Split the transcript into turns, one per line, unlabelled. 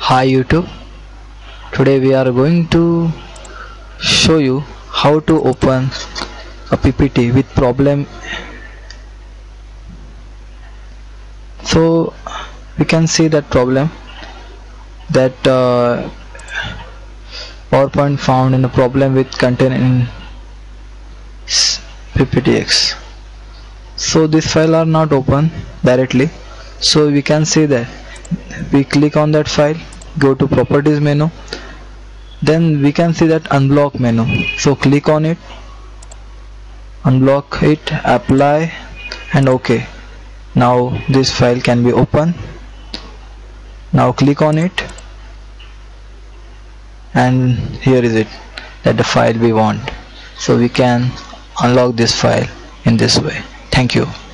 Hi YouTube, today we are going to show you how to open a PPT with problem. So we can see that problem that PowerPoint found in the problem with content in PPTX. So this file are not open directly, so we can see that we click on that file, go to properties menu, then we can see that unblock menu, so click on it, unblock it, apply and OK. Now this file can be open. Now click on it and here is it, that the file we want. So we can unlock this file in this way. Thank you.